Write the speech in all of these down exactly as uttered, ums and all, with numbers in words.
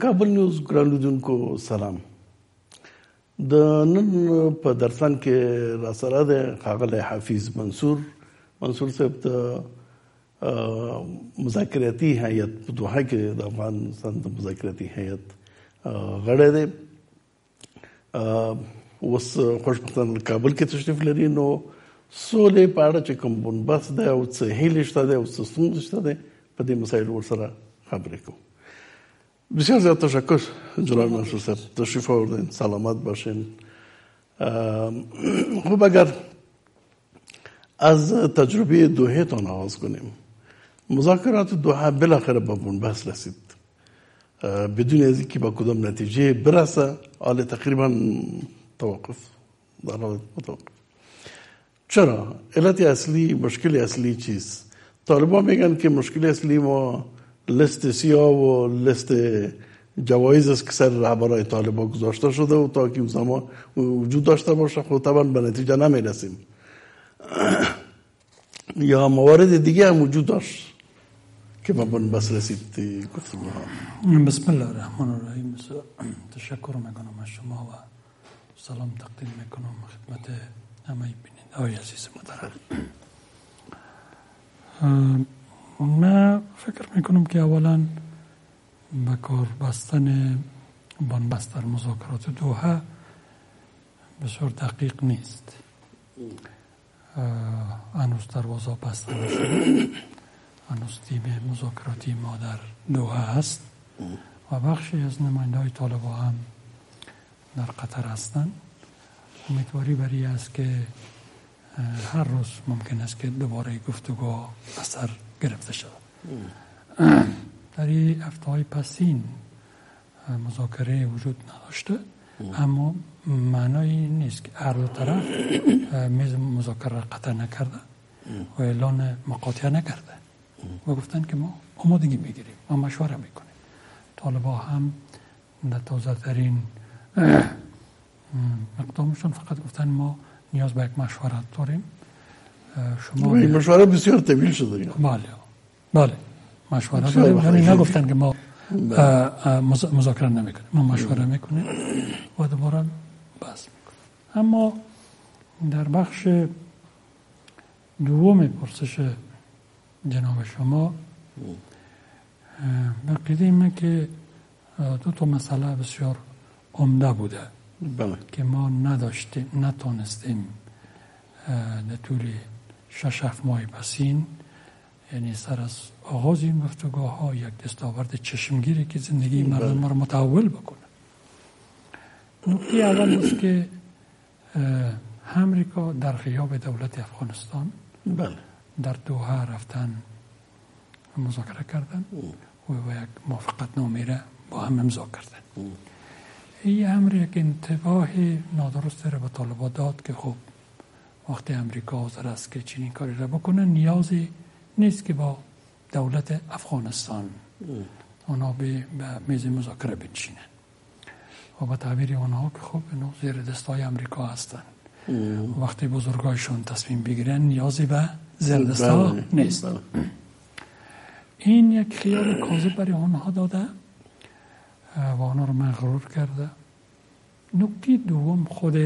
کابل نیوز ګرانلیدونکو سلام. د نن په درسن کې را سره د ښاغلی حفیظ منصور منصور صاحب د مذاکراتي هیئت په دوحه کې د افغانستان د مذاکراتي هیئت غړی دی. اوس خوشبختانه کابل کې تشریف لري. نو سولې په اړه چې کوم بنبست دی او څه هیلې شته دی او څه ستونزې شته دی په دې مسایلو ورسره خبرې کوو. بسیار زیاد تشکر جناب منصور صاحب، تشریف آوردین، سلامت باشین. خب اگر از تجربه دوحه تان آغاز کنیم. مذاکرات دوحه بالاخره به بنبست رسید بدون از اینکه با کدام نتیجه برسه. حال تقریبا توقف در حال متوقف. چرا؟ علت اصلی، مشکل اصلی چیست؟ طالبان میگن که مشکل اصلی ما لیست سیاه و لیست جوایز است که سر رهبرای طالبان گذاشته شده و تا که اون زمان وجود داشته باشه خب طبعا به نتیجه نمیرسیم. یا موارد دیگه هم وجود داشت که به بنبست رسید. گفتگوها. بسم الله الرحمن الرحیم. تشکر میکنم از شما و سلام تقدیم میکنم خدمت همه بیننده‌های عزیز محترم. من فکر میکنم که اولا به کار بستن بنبست در مذاکرات دوحه بسیار دقیق نیست. هنوز دروازه بسته نشده، هنوز تیم مذاکراتی ما در دوحه هست و بخشی از نماینده های طالبان هم در قطر هستند. امیدواری بر این است که هر روز ممکن است که دوباره گفتگو اثر گرفته شد. در این هفته‌های پسین مذاکره وجود نداشته، اما معنای نیست که هر دو طرف میز مذاکره قطع نکرده و اعلان مقاطعه نکرده و گفتن که ما آمادگی میگیریم و مشوره میکنیم. طالبان هم در تازه ترین اقدامشون فقط گفتن ما نیاز به یک مشورت داریم. شما مشوره بسیار طویل شده. بله بله مشوره داریم، یعنی نگفتن که ما مذاکره نمیکنیم، ما مشوره میکنیم و دوباره بحث میکنیم. اما در بخش دوم پرسش جناب شما بقیده ایمه که دو تا مسئله بسیار عمده بوده بله. که ما نداشتیم نتونستیم در طول شش هفت ماه پسین، یعنی سر از آغاز این گفتگوها ها یک دستاورد چشمگیری که زندگی مردم ما را متحول بکنه. نکته اول است که امریکا در غیاب دولت افغانستان بله. در دوحه رفتن مذاکره کردن و یک موافقت نامه را با هم امضا کردن. این امر یک انتباه نادرست را به طالبان داد که خب وقتی امریکا حاضر است که چنین کاری را بکنه، نیازی نیست که با دولت افغانستان اونا به میز مذاکره بنشینن و به تعبیر اونها که خب اینا زیر دستای امریکا هستن. وقتی بزرگایشون تصمیم بگیرن نیازی به زیر دستا نیست. این یک خیال کاذب برای آنها داده و آنها رو مغرور کرده. نکته دوم خود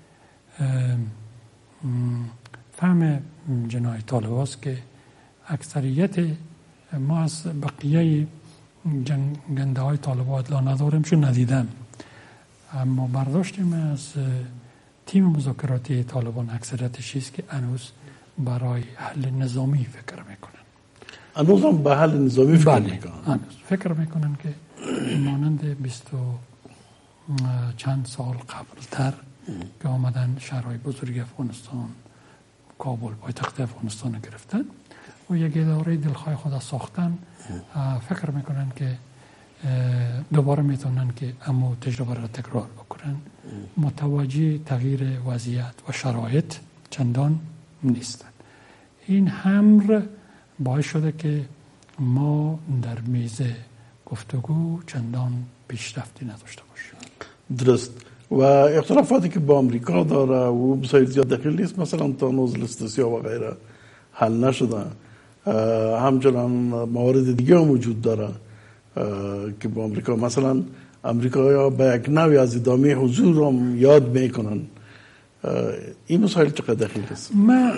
فهم جنای طالب است که اکثریت ما از بقیه جنگنده های طالبان اطلاع نداریم چون ندیدم، اما برداشتیم از تیم مذاکراتی طالبان اکثریتش است که هنوز برای حل نظامی فکر میکنن. هنوز هم به حل نظامی فکر بله. میکنن. هنوز فکر میکنن که مانند بیست و چند سال قبلتر که آمدن شهرهای بزرگ افغانستان، کابل پایتخت افغانستان گرفتن و یک اداره دلخواه خود ساختن، فکر میکنن که دوباره میتونن که اما تجربه را تکرار بکنن. متوجه تغییر وضعیت و شرایط چندان نیستن. این امر باعث شده که ما در میز گفتگو چندان پیشرفتی نداشته باشیم. درست. و اختلافاتی که با امریکا داره و بسیار زیاد دخیل نیست، مثلا تا نوز لیست و غیره حل نشده، همچنان موارد دیگه هم وجود داره که با آمریکا مثلا امریکا به یک نوعی از ادامه حضور هم یاد میکنن. این مسائل چقدر دقیق است؟ من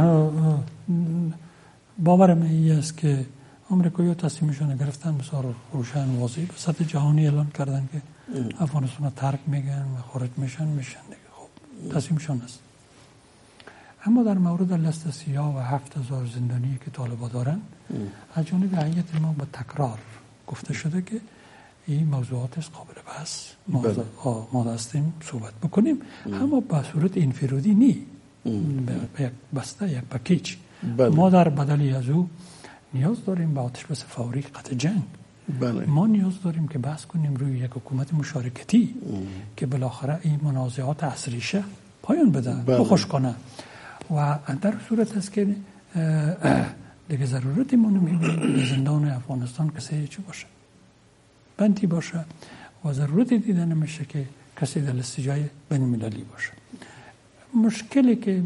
باورم این است که آمریکایی‌ها تصمیمشون گرفتن بسیار روشن واضح به سطح جهانی اعلان کردن که افغانستان ترک میگن و خارج میشن میشن دیگه. خب تصمیمشون است. اما در مورد لست سیاه و هفت هزار زندانی که طالبان دارن از جانب هیئت ما با تکرار گفته شده که این موضوعات است قابل بحث ما ما دستیم صحبت بکنیم، اما به صورت انفرادی نی، به یک بسته یک پکیج. ما در بدلی از او نیاز داریم به آتش بس فوری قطع جنگ. بله. ما نیاز داریم که بحث کنیم روی یک حکومت مشارکتی ام. که بالاخره این منازعات عصریشه پایان بده، بخوش کنه. و در صورت است که دیگه ضرورتی ما نمیبینیم که زندان افغانستان کسی چی باشه، بندی باشه، و ضرورتی دیده نمیشه که کسی در لیست جای بین المللی باشه. مشکلی که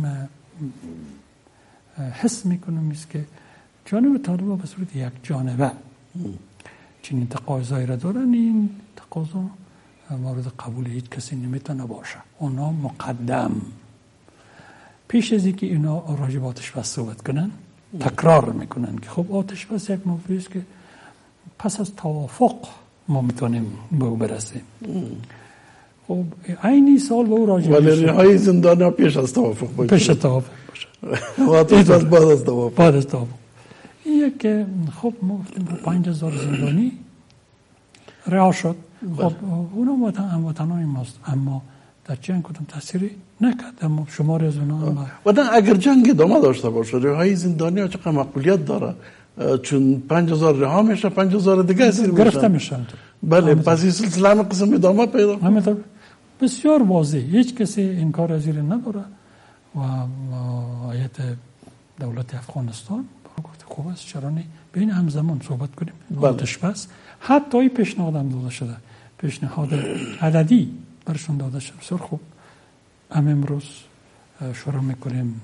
حس میکنم است که جانب طالبان به صورت یک جانبه چنین تقاضایی را دارن. این تقاضا مورد قبول هیچ کسی نمیتونه باشه. اونا مقدم پیش از اینکه اینا راجع به آتش بس صحبت کنن تکرار میکنن که خب آتش بس یک موضوعی است که پس از توافق ما میتونیم به او برسیم. خب عینی سال به او راجع میشه، ولی رهایی زندانی‌ها پیش از توافق باشه. پیش از توافق باشه. آتش بس بعد از توافق. بعد از توافق. این که خب ما گفتیم پنج هزار زندانی رها شد. خب اونا وطن وطنای ماست، اما در جنگ کدام تأثیری نکرد. اما شماری از اونا وطن اگر جنگ ادامه داشته باشه رهایی زندانی‌ها چقدر مقبولیت داره، چون پنج هزار رها میشه، پنج هزار دیگه اسیر میشن، گرفته میشن. بله، پس این سلسله همه قسم ادامه پیدا همینطور بسیار واضح، هیچ کسی این کار از این نداره. و هیئت دولت افغانستان گفت خوب است چرا نه بین همزمان صحبت کنیم. آتش بس حتی این پیشنهاد هم داده شده، پیشنهاد عددی برشون داده شده. بسیار خوب، هم امروز شروع میکنیم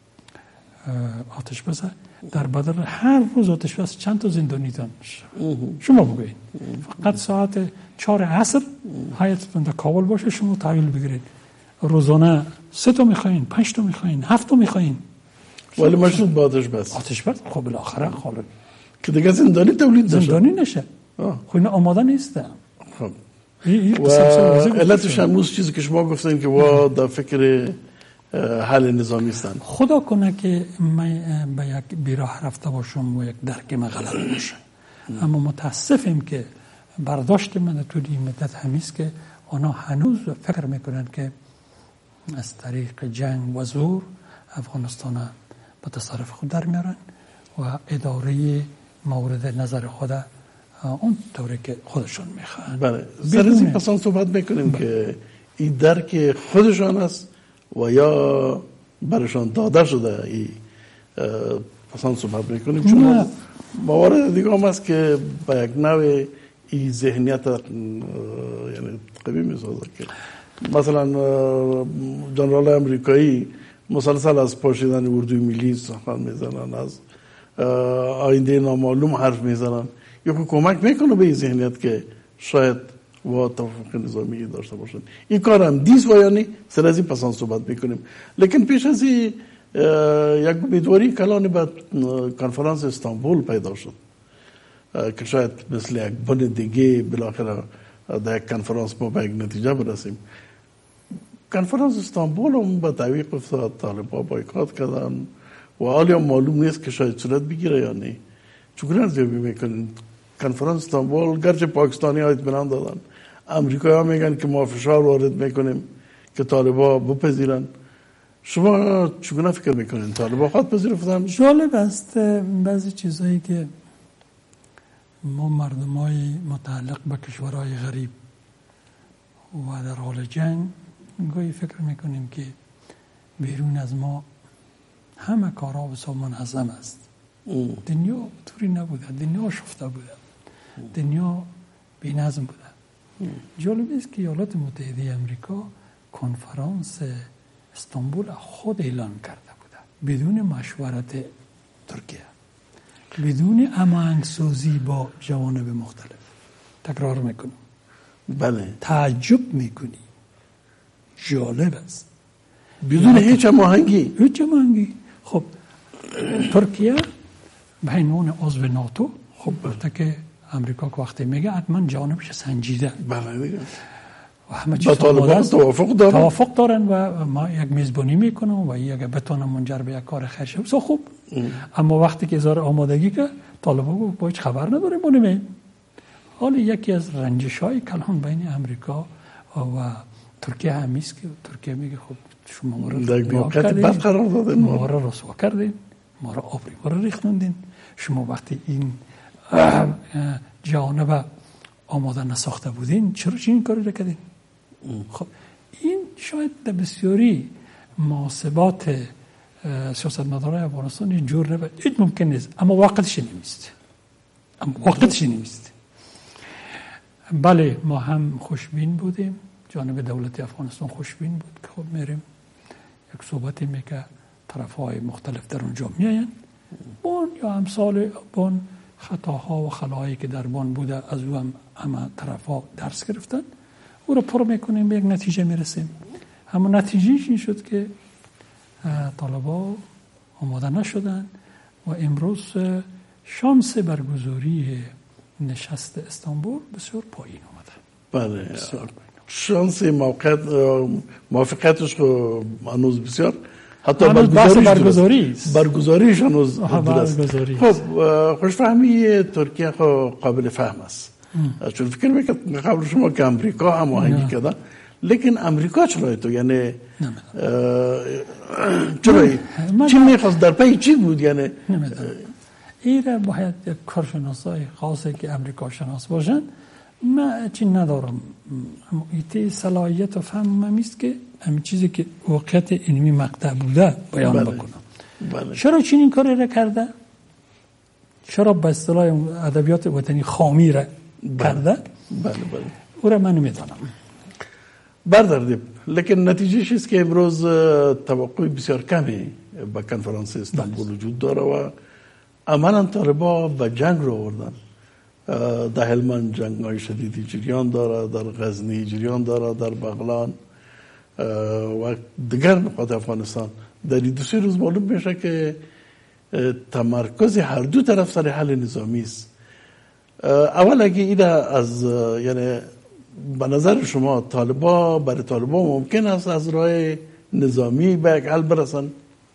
آتش بس، در بدل هر روز آتش بس چند تا زندانی دان شما بگوید فقط ساعت چهار عصر هیئتتون در کابل باشه، شما تحویل بگیرید. روزانه سه تا میخواین، پنج تا میخواین، هفت تا میخواین، ولی مشروط با آتش بس. آتش بس خب بالاخره خالد که دیگه زندانی تولید نشه، زندانی نشه. خب اینا آماده نیستن. خب این و علتش هم اون چیزی که شما گفتین که وا در فکر حل نظامی هستن. خدا کنه که من به یک بیراه رفته باشم و یک درک من غلط باشه، اما متاسفم که برداشت من تو این مدت همیست که آنها هنوز فکر میکنن که از طریق جنگ و زور افغانستان به تصرف خود در میارن و اداره مورد نظر خود اون طوری که خودشون میخوان. بله، سر از این پسان صحبت میکنیم که این درک خودشان است و یا برشان داده شده. این پسان صحبت میکنیم چون موارد دیگه هم است که با یک نوع این ذهنیت یعنی قوی میسازه که مثلا جنرال امریکایی مسلسل از پاشیدن اردوی ملی سخن میزنن، از آینده نامعلوم حرف میزنن. یا کمک میکنه به این ذهنیت که شاید و توافق نظامی داشته باشن. این کار هم دیز و یعنی سر از این پسان صحبت میکنیم. لیکن پیش از این یک امیدواری کلان به کنفرانس استانبول پیدا شد که شاید مثل یک بند دیگه بالاخره در یک کنفرانس ما به یک نتیجه برسیم. کنفرانس استانبول هم به تعویق افتاد، طالبان بایکات کردن و حالی هم معلوم نیست که شاید صورت بگیره یا نه. چون ارزیابی میکنن کنفرانس استانبول گرچه پاکستانی ها اطمینان دادن، امریکایی ها میگن که ما فشار وارد میکنیم که طالبان بپذیرن. شما چگونه فکر میکنین طالبان خواهد پذیرفتن؟ جالب است بعضی چیزایی که ما مردمای متعلق به کشورهای غریب و در حال جنگ گاهی فکر میکنیم که بیرون از ما همه کارها بسیار منظم است. ام. دنیا طوری نبوده، دنیا شفته بوده، دنیا بی نظم بوده. ام. جالب است که ایالات متحده امریکا کنفرانس استانبول خود اعلان کرده بوده بدون مشورت ترکیه. بدون هماهنگسازی با جوانب مختلف. تکرار میکنم، بله تعجب میکنی، جالب است، بدون هیچ هماهنگی. هیچ هماهنگی. خب ترکیه به عنوان عضو ناتو، خب گفته که امریکا که وقتی میگه حتما جانبش سنجیده. بله دیگه. و همه چیز با طالبان توافق دارن توافق دارن و ما یک میزبانی میکنم و اگه بتونه منجر به یک کار خیر شه بسیار خوب. اما وقتی که اظهار آمادگی که طالبان گفت با هیچ خبر نداریم ما نمیم. حالا یکی از رنجش های کلان بین امریکا و ترکیه همیست که ترکیه میگه خب شما ما رو بد قرار دادن، ما رو رسوا کردین، ما رو آبری ما رو ریختوندین. شما وقتی این جانب آماده نساخته بودین چرا چی این کاری رو کردین؟ خب این شاید در بسیاری محاسبات سیاستمدارای افغانستان اینجور نبود، هیچ ممکن نیست، اما وقتش نیست، اما وقتش نیست. بله ما هم خوشبین بودیم، جانب دولت افغانستان خوشبین بود که خب میریم یک صحبتی میگه طرفهای مختلف در اونجا میاین بون یا امثال بون خطاها و خلاهایی که در بون بوده از او هم همه طرفها درس گرفتن، او رو پر میکنیم به یک نتیجه میرسیم. اما نتیجهش این شد که طالبا آماده نشدن و امروز شانس برگزاری نشست استانبول بسیار پایین اومده. بله شانس موقعیت موافقتش که هنوز بسیار حتی برگزاریش برگزاری برگزاریش هنوز دور است. خب خوشفهمی ترکیه قابل فهم است، چون فکر میکنم قبل شما که امریکا هم آهنگی کردن، لیکن امریکا چرا تو یعنی چرا چی میخواست در پی چی بود؟ یعنی ایره باید یک کارشناسای خاصی که امریکا شناس باشن، من چی ندارم، ایتی صلاحیت و فهم همیست که همین چیزی که واقعیت علمی مقطع بوده بیان بله. بکنم. بله. چرا چنین کاری را کرده؟ چرا به اصطلاح ادبیات وطنی خامی را بله. کرده؟ بله بله. او را من نمیدانم. برداریم، لیکن نتیجهش است که امروز توقع بسیار کمی به کنفرانس استانبول وجود داره و عملاً طالبا به جنگ رو آوردن. در هلمند جنگ های شدیدی جریان داره، در غزنی جریان داره، در بغلان و دیگر نقاط افغانستان. در این دو سه روز معلوم میشه که تمرکز هر دو طرف سر حل نظامی است. اول اگه ایده از یعنی به نظر شما طالبا برای طالبا ممکن است از راه نظامی به یک حل برسن؟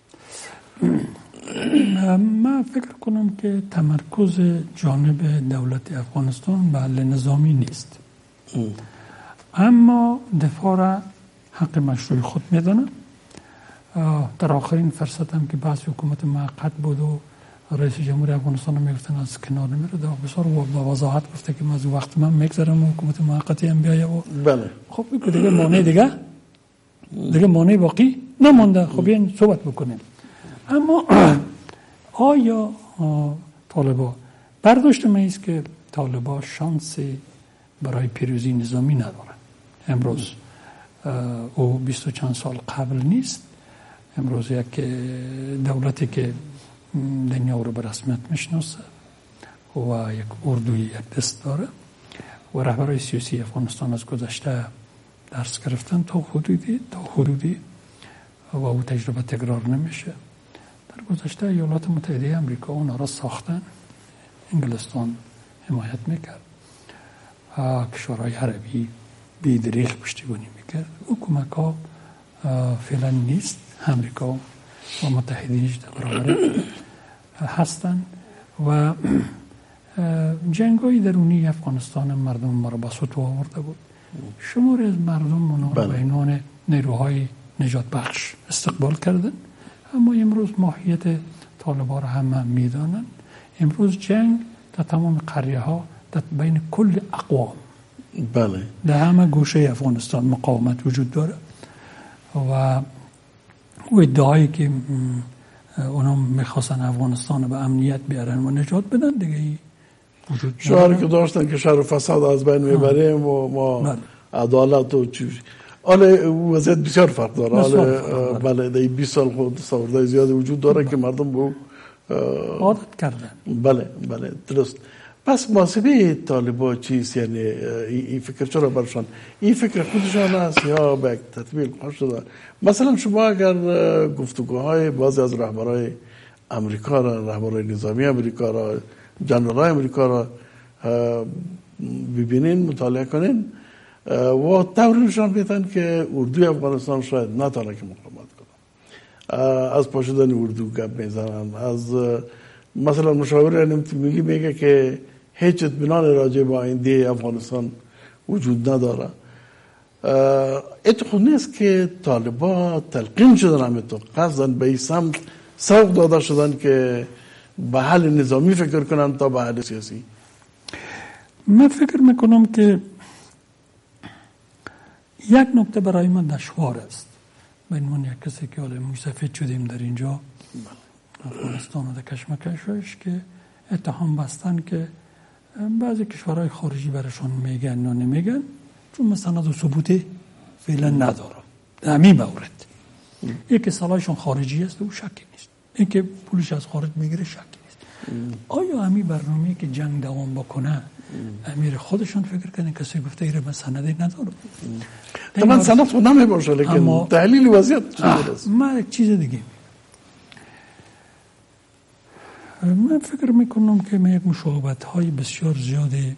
من فکر کنم که تمرکز جانب دولت افغانستان به حل نظامی نیست، اما دفاع را حق مشروع خود میدانم. در آخرین فرصت هم که بحث حکومت موقت بود و رئیس جمهور افغانستان میگفتن از کنار نمیره، در بسیار با وضاحت گفته که از وقت من میگذرم و حکومت موقتی هم بیایه و بله. خب دیگه مانع دیگه دیگه مانع باقی نمونده. خب این صحبت بکنیم. اما آیا طالبا برداشت من است که طالبا شانس برای پیروزی نظامی ندارن. امروز او بیست و چند سال قبل نیست. امروز یک دولتی که دنیا رو به رسمیت میشناسه و یک اردوی یک دست داره و رهبرای سیاسی افغانستان از گذشته درس گرفتن تا حدودی تا حدودی و او تجربه تکرار نمیشه. در گذشته ایالات متحده امریکا اونا را ساختن، انگلستان حمایت میکرد، کشورهای عربی بیدریغ پشتیبانی میکرد. حکومت ها فعلا نیست، امریکا و متحدینش در برابر هستن و جنگ‌های درونی افغانستان مردم ما را به سطو آورده بود. شماری از مردم اونا را به عنوان نیروهای نجات بخش استقبال کردن، اما امروز ماهیت طالبان را همه میدانن. امروز جنگ در تمام قریه ها در بین کل اقوام بله در همه گوشه افغانستان مقاومت وجود داره و و ادعایی که اونا میخواستن افغانستان به امنیت بیارن و نجات بدن دیگه وجود شعاری که داشتن که شر و فساد از بین میبریم و ما بله. عدالت و چیز. حالا وضعیت بسیار فرق داره. حالا بله در بیست سال خود ساوردهای زیاد وجود داره بله. که مردم به عادت کردن. بله بله درست. پس محاسبه طالبان چیست؟ یعنی این فکر چرا برشان این فکر خودشان است یا به تطبیق خواهد شده؟ مثلا شما اگر گفتگوهای بعضی از رهبرای امریکا را، رهبرای نظامی امریکا را، جنرالای امریکا را ببینین، مطالعه کنین و طوری نشان بدن که اردوی افغانستان شاید نتونه که مقاومت کنه. از پاشیدن اردو گپ میزنن، از مثلا مشاور ملی میگه که هیچ اطمینان راجع به آینده افغانستان وجود نداره. اتخاذ نیست که طالبان تلقین شدن همینطور قصداً به این سمت سوق داده شدن که به حل نظامی فکر کنن تا به حل سیاسی. من فکر میکنم که یک نکته برای من دشوار است، به عنوان یک کسی که حالا مسافر شدیم در اینجا افغانستان و در کشمکشش، که اتهام بستن که بعضی کشورهای خارجی برشان میگن یا نمیگن، چون مستند و ثبوتی فعلا ندارم در همین مورد. این که سالایشون خارجی است و شکی نیست، این که پولش از خارج میگیره شکی نیست. آیا همین برنامه که جنگ دوام بکنه امیر خودشون فکر کنه کسی گفته ایره من سندی ندارم؟ من سند خود نمی باشه، لیکن تحلیل وضعیت چیز من یک چیز دیگه من فکر میکنم که من یک مشابهت های بسیار زیادی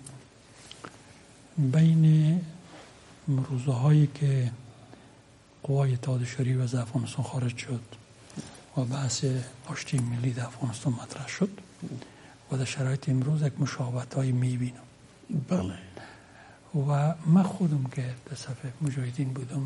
بین روزه هایی که قوای اتحاد شوروی از افغانستان خارج شد و بحث آشتی ملی در افغانستان مطرح شد و در شرایط امروز یک مشابهت های میبینم. بله. و من خودم که در صف مجاهدین بودم،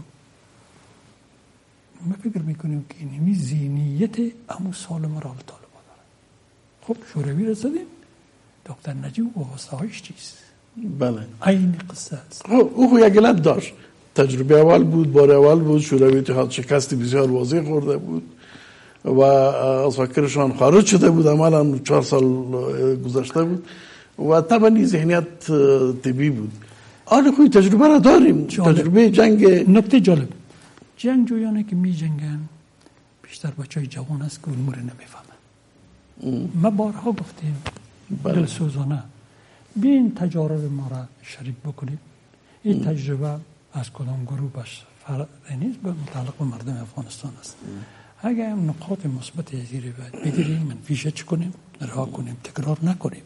من فکر میکنم که اینمی ذهنیت امو سالم را طالبان داره. خب شوروی رسیدیم، دکتر نجیب و واسطه هایش چیست؟ بله. این قصه است. او یک علت داشت، تجربه اول بود، بار اول بود، شوروی اتحاد شکست بسیار واضح خورده بود و از فکرشان خارج شده بود، عملا چهار سال گذشته بود و طبعا ذهنیت طبیعی بود. آره خوی تجربه را داریم، جالب. تجربه جنگ. نکته جالب، جنگ جویانه که می جنگن بیشتر بچه های جوان است که امور نمیفهمن. ما بارها گفتیم دل سوزانه بین تجارب ما را شریک بکنیم. این تجربه از کدام گروهش فرق نیست، به متعلق به مردم افغانستان است. اگر هم نقاط مثبت زیر بگیریم، منفیش چی کنیم، رها کنیم، تکرار نکنیم.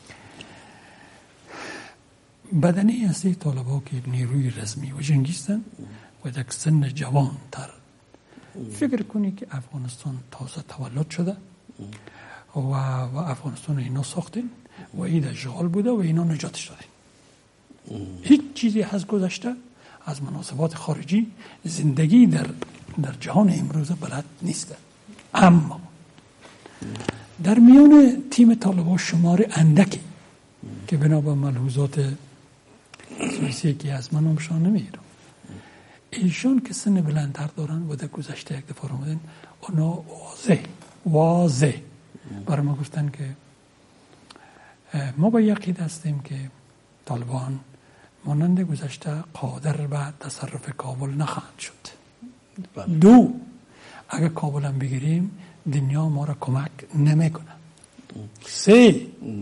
بدنی هستی طالبا که نیروی رسمی و جنگیستن و در سن جوان تر، فکر کنی که افغانستان تازه تولد شده و, و افغانستان اینا ساختیم و این اشغال بوده و اینا نجاتش دادیم. هیچ چیزی از گذشته از مناسبات خارجی زندگی در در جهان امروز بلد نیست. اما در میان تیم طالبان شمار اندکی که بنا به ملحوظات سویسی که از من همشان نمیگیرم، ایشان که سن بلندتر دارن و در گذشته یک دفعه آمدن، اونا واضح واضح برای ما گفتن که ما با یقین هستیم که طالبان مانند گذشته قادر به تصرف کابل نخواهند شد. دو، اگر کابل هم بگیریم دنیا ما را کمک نمیکنه. سه،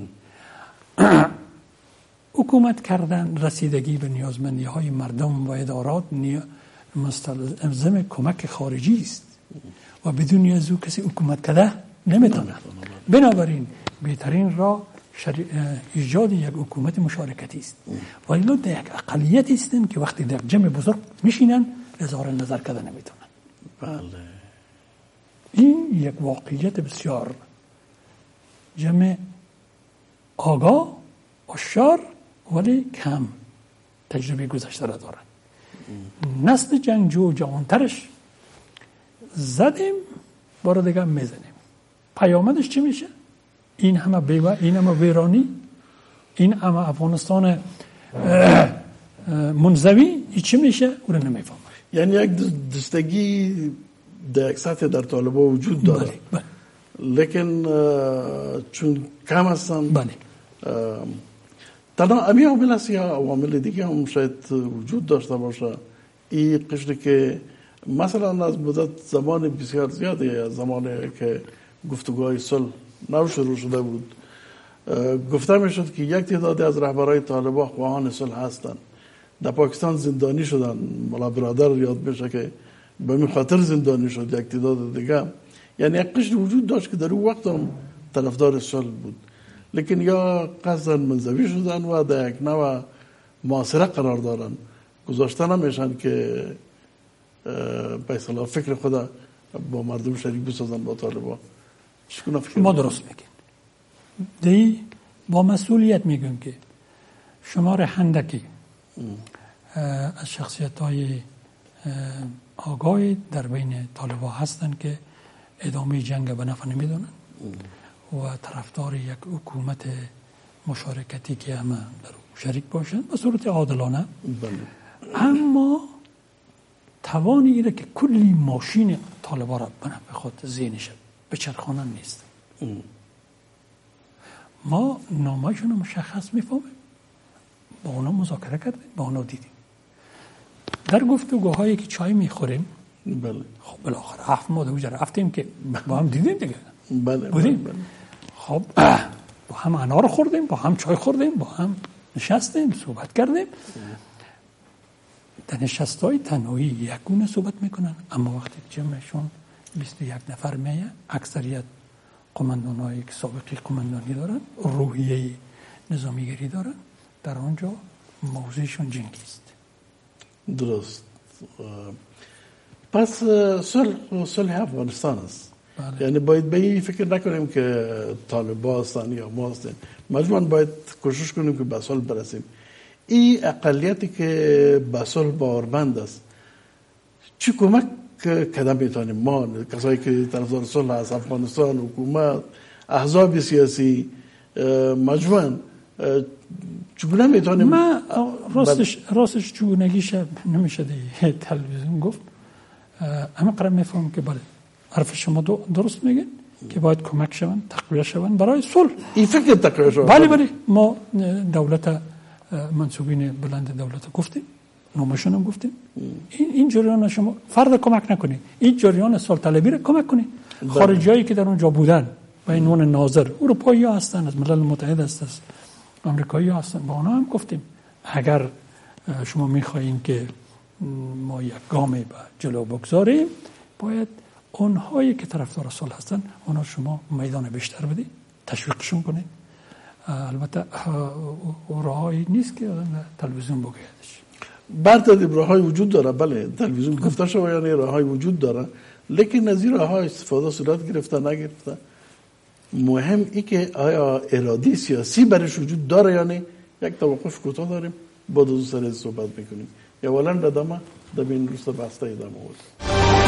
حکومت کردن رسیدگی به نیازمندی های مردم و ادارات مستلزم کمک خارجی است و بدون از او کسی حکومت کرده نمیتونه. بنابراین بهترین راه ایجاد یک حکومت مشارکتی است. ولی در یک اقلیت هستند که وقتی در جمع بزرگ میشینن اظهار نظر کرده نمیتونن. بله. این یک واقعیت بسیار جمع آگاه هوشیار ولی کم تجربه گذشته را دارن. نسل جنگجو جوانترش زدیم بار دیگه میزنیم. پیامدش چی میشه؟ این همه بیوه، این همه ویرانی، این همه افغانستان منزوی، این چی میشه؟ او رو نمیفهمه. یعنی یک دستگی در یک سطح در طالبان وجود داره. بله بله. لیکن چون کم هستن، بله. تنها امی عامل است یا عوامل دیگه هم شاید وجود داشته باشه؟ این قشری که مثلا از مدت زمان بسیار زیاده، از زمانی که گفتگوهای صلح نو شروع شده بود. گفته می شد که یک تعدادی از رهبرای طالبان خواهان صلح هستند، در پاکستان زندانی شدن. مولا برادر یاد بشه که به این خاطر زندانی شد، یک تعداد دیگه. یعنی یک قشر وجود داشت که در اون وقت هم طرفدار صلح بود، لیکن یا قصداً منزوی شدن و در یک نوع معاصره قرار دارن، گذاشته نمیشن که به اصطلاح فکر خدا با مردم شریک بسازن با طالبان. چگونه فکر ما درست میگین دی با مسئولیت میگن که شمار هندکی از شخصیت های آگاهی در بین طالبان هستند که ادامه جنگ به نفع نمیدونن و طرفدار یک حکومت مشارکتی که همه در شریک باشن به صورت عادلانه. اما توانی ایره که کلی ماشین طالبان را به خود ذهنش بچرخانن نیست. ما نامه‌شون رو مشخص میفهمیم، با اونا مذاکره کردیم، با اونا دیدیم در گفتگوهایی که چای میخوریم. بله. خب بالاخره هفت ماه دوجه رفتیم که با هم دیدیم دیگه. بله. بودیم. بله. خب با هم انار خوردیم، با هم چای خوردیم، با هم نشستیم صحبت کردیم. در نشستهای تنهایی یکگونه صحبت میکنن، اما وقتی جمعشون بیست و یک نفر میه، اکثریت قماندانایی که سابقی قماندانی دارن، روحیه نظامیگری دارن، در آنجا موضوعشون جنگی است. درست. پس صلح صلح افغانستان است. بله. یعنی باید به این فکر نکنیم که طالبان هستن یا ما هستیم، مجموعاً باید کوشش کنیم که به صلح برسیم. این اقلیتی که به صلح باورمند است، چی کمک کدام میتونیم ما کسایی که طرفدار صلح از افغانستان، حکومت، احزاب سیاسی، مجموعاً چگونه میتونیم؟ ما راستش راستش چگونگیش نمیشه دی تلویزیون گفت. اما قرار میفهم که بله حرف شما درست میگن که باید کمک شون، تقویه شون برای صلح. این فکر تقویه شون. بله بله ما دولت منصوبین بلند دولت گفتیم، نامشون هم گفتیم. این این جریان شما فرد کمک نکنید، این جریان صلح طلبی را کمک کنید. خارجیایی که در اونجا بودن به عنوان ناظر، اروپایی ها هستن، از ملل متحد هستن، آمریکایی ها هستن، با اونا هم گفتیم اگر شما میخواین که ما یک گامی به جلو بگذاریم، باید اونهایی که طرفدار صلح هستن اونا شما میدان بیشتر بدید، تشویقشون کنید. البته راهایی نیست که تلویزیون بگویدش. بعد راههای وجود داره، بله تلویزیون گفته شو یعنی راههای وجود داره، لیکن از این راهها استفاده صورت گرفته نگرفته. مهم ای که آیا اراده سیاسی برش وجود داره یا نه. یک توقف کوتاه داریم، با دو سر صحبت میکنیم. یا ولن ردامه دبین روستا بسته ادامه بود.